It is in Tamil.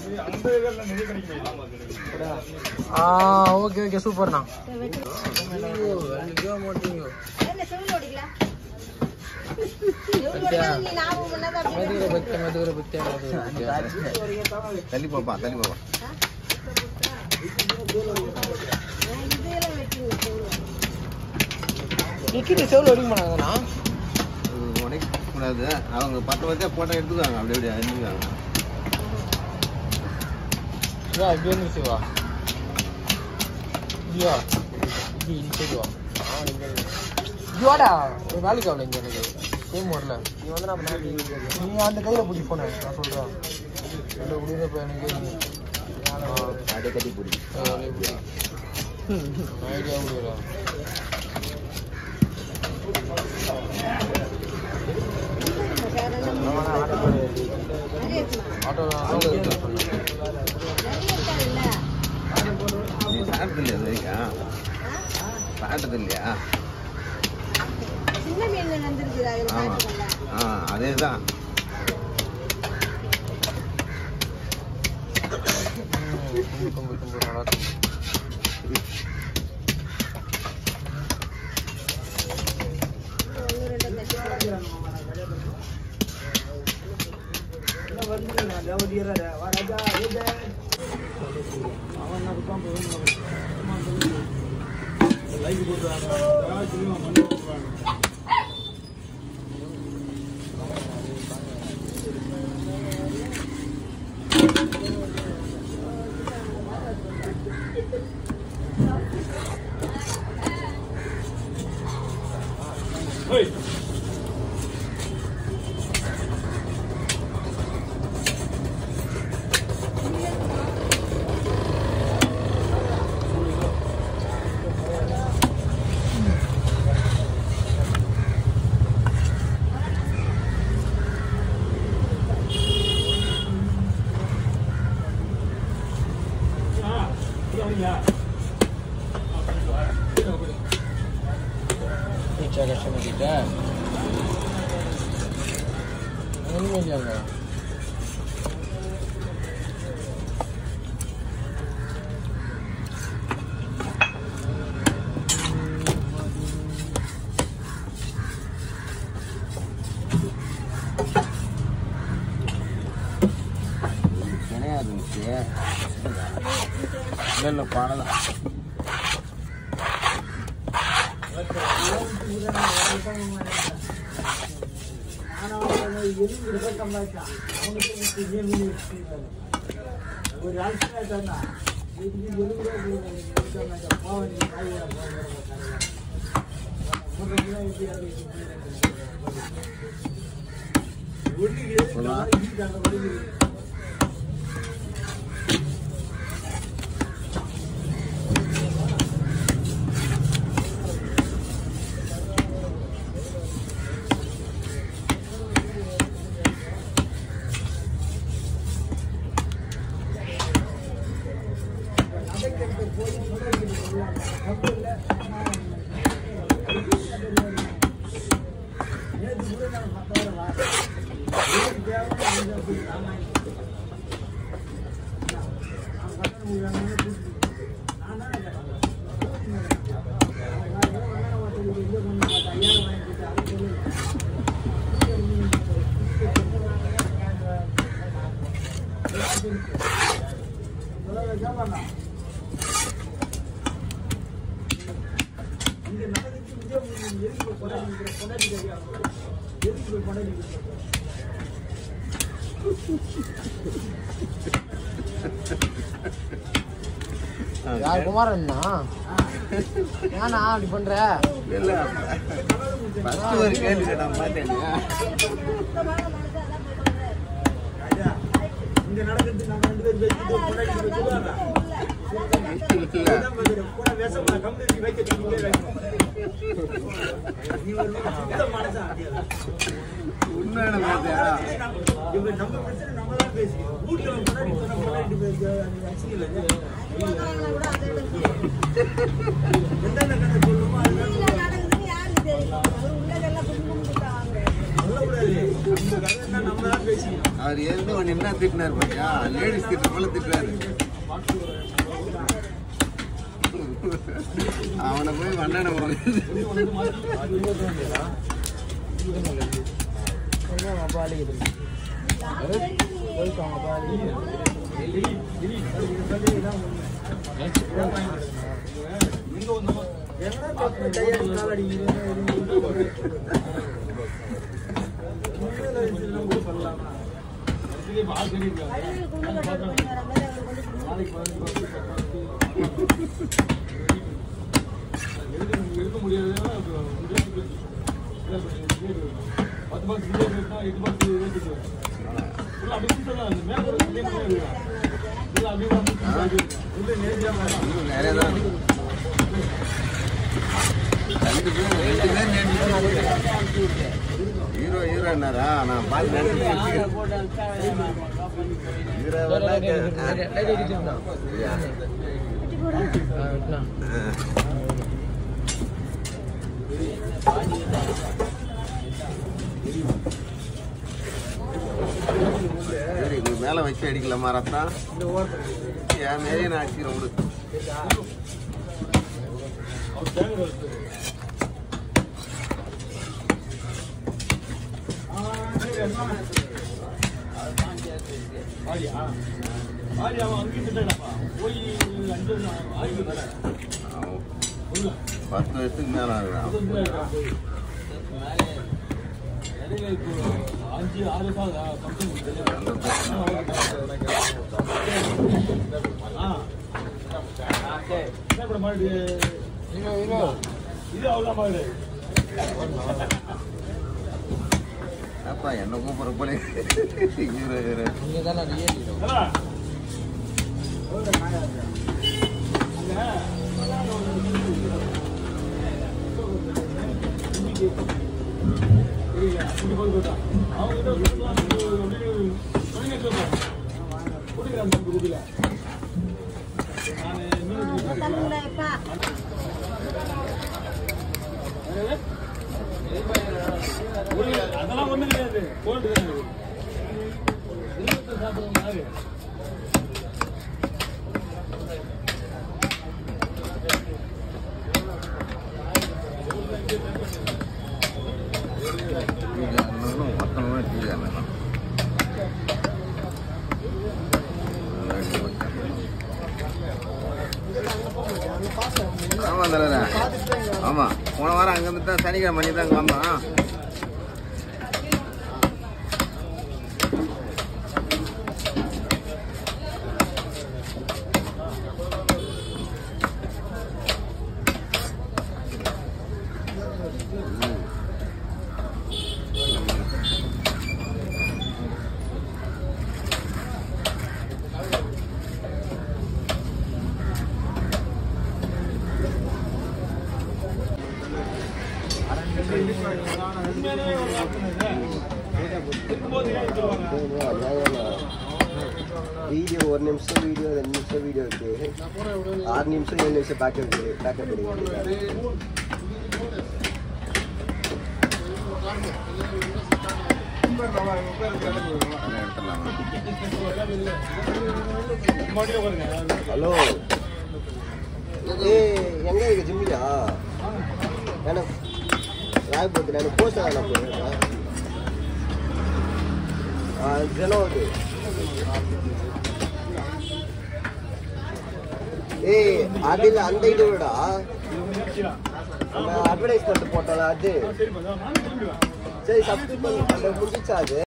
ஓகே ஓகே சூப்பர்ண்ணா. தள்ளி போப்பா தள்ளி போப்பா. டிக்கெட் செவ்வளோ ஒடிக்க மாட்டாங்கண்ணா. உடைக்க கூடாது. அவங்க 10 வருஷம் போட்டோ எடுத்துக்குவாங்க. அப்படி அப்படியே எழுதிக்குவாங்க. இப்படி வந்து சிவா ஐயா இப்படி இன்சைடு வா. இதுவாடா ஒரு வேலைக்கு ஆகல இங்கே எனக்கு சேம் வரல. நீ வந்து நான் நீ அந்த கையில் பிடி போன நான் சொல்கிறேன். ரெண்டு முடிஞ்சப்போ எனக்கு அப்படியே கட்டி பிடி. ஐடியா முடியல. ஆட்டோ நீ சாப்பிட்டது இல்லையா சரிக்கா? சாப்பிட்டது இல்லையா? ஆமாம் அதே தான். இல்லை பாடலாம். யார் குமாரண்ணா? ஏன்னா அப்படி பண்ற? ஒரு கேள்வி கேட்டான் பார்த்தேன். உண்மையான அவர் எழுந்து அவன் என்ன திட்டினார் பாத்தியா? லேடிஸ் திட்டுற போல திட்டுறாரு. அவனை போய் வண்ணான ஹீரோ ஹீரோனாரா? நான் பார்த்து சரி, நீ மேல வச்சு அடிக்கலாமா ரத்தா? என் மேலே நான் அடிக்கிறேன் உனக்கு. பத்து வருஷத்துக்கு மேல ஆகுதான். அப்பா என்ன கூப்பிடுற போல ஹீரோ ஹீரோ. அதெல்லாம் ஒண்ணு கிடையாது. கோல்டு சாப்பிடுறாங்க. ஆமா தலைவர. ஆமா, போன வாரம் அங்க இருந்துட்டா சனிக்கிழமை மணி தான் அங்க வந்தான். வீடியோ 1 நிமிஷம் வீடியோ 2 நிமிஷம் வீடியோ இருக்கு. 6 நிமிஷம் 7 நிமிஷம் பேக்கப் ஹலோ எங்க இருக்கு ஜிம்மியா? எனக்கு ராயபுரத்தில் எனக்கு போஸ்ட் நான் போயிருக்கேன். ஜனவரி அதில் அந்த இது விடா அந்த அட்வர்டைஸ்மெண்ட் போட்டால அது சரி சப்ஸ்கிரைப் பண்ணி முடிச்சா அது